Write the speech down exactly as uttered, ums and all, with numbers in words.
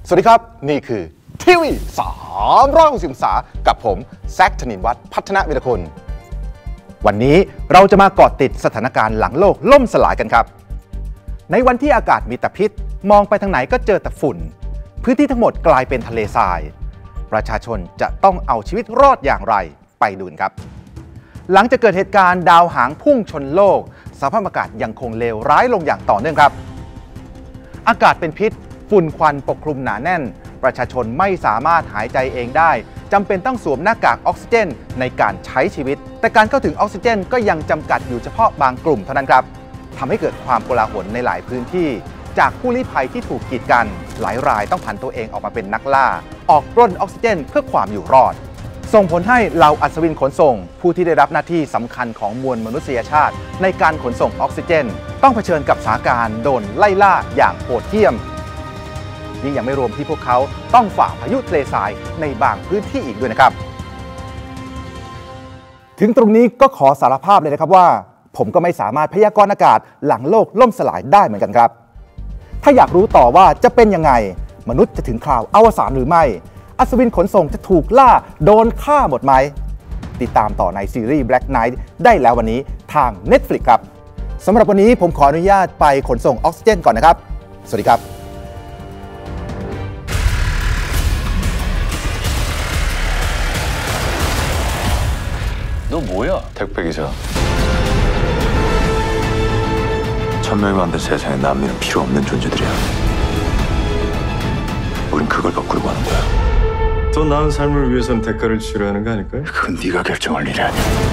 สวัสดีครับนี่คือทีวีสามร้อยหกสิบองศากับผมแซค ธนินทร์วัฒน์พัฒนวิรคุณวันนี้เราจะมาเกาะติดสถานการณ์หลังโลกล่มสลายกันครับในวันที่อากาศมีแต่พิษมองไปทางไหนก็เจอแต่ฝุ่นพื้นที่ทั้งหมดกลายเป็นทะเลทรายประชาชนจะต้องเอาชีวิตรอดอย่างไรไปดูกันครับหลังจากเกิดเหตุการณ์ดาวหางพุ่งชนโลกสภาพอากาศยังคงเลวร้ายลงอย่างต่อเนื่องครับอากาศเป็นพิษฝุ่นควันปกคลุมหนาแน่นประชาชนไม่สามารถหายใจเองได้จำเป็นต้องสวมหน้ากากออกซิเจนในการใช้ชีวิตแต่การเข้าถึงออกซิเจนก็ยังจำกัดอยู่เฉพาะบางกลุ่มเท่านั้นครับทำให้เกิดความโกลาหลในหลายพื้นที่จากผู้ลี้ภัยที่ถูกกีดกันหลายรายต้องผันตัวเองออกมาเป็นนักล่าออกปล้นออกซิเจนเพื่อความอยู่รอดส่งผลให้เหล่าอัศวินขนส่งผู้ที่ได้รับหน้าที่สำคัญของมวลมนุษยชาติในการขนส่งออกซิเจนต้องเผชิญกับสถานการณ์โดนไล่ล่าอย่างโหดเหี้ยมยิ่งยังไม่รวมที่พวกเขาต้องฝ่าพายุทะเลทรายในบางพื้นที่อีกด้วยนะครับถึงตรงนี้ก็ขอสารภาพเลยนะครับว่าผมก็ไม่สามารถพยากรณ์อากาศหลังโลกล่มสลายได้เหมือนกันครับถ้าอยากรู้ต่อว่าจะเป็นยังไงมนุษย์จะถึงคราวอวสานหรือไม่อัศวินขนส่งจะถูกล่าโดนฆ่าหมดไหมติดตามต่อในซีรีส์ Black Knight ได้แล้ววันนี้ทาง Netflix ครับสำหรับวันนี้ผมขออนุญาตไปขนส่งออกซิเจนก่อนนะครับสวัสดีครับ 너 뭐야? 택배 기사. 천명이 많은데 세상에 남미는 필요 없는 존재들이야. 우린 그걸 바꾸려고 하는 거야. 더 나은 삶을 위해선 대가를 치러야 하는 거 아닐까요? 그건 네가 결정할 일이 아니야.